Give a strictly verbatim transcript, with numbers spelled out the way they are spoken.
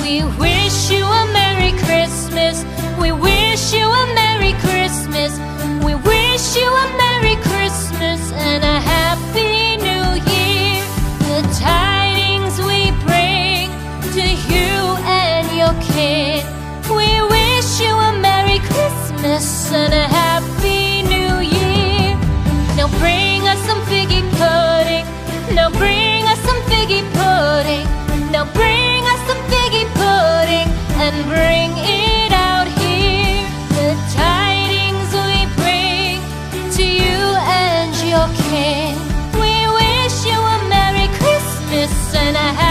We wish you a Merry Christmas. We wish you a Merry Christmas. We wish you a Merry Christmas and a Happy New Year. The tidings we bring to you and your kin. We wish you a Merry Christmas and a Happy New Year. Now bring us some figgy pudding. Now bring us some figgy pudding. Now bring us some figgy pudding and bring it out here. The tidings we bring to you and your kin. We wish you a Merry Christmas and a Happy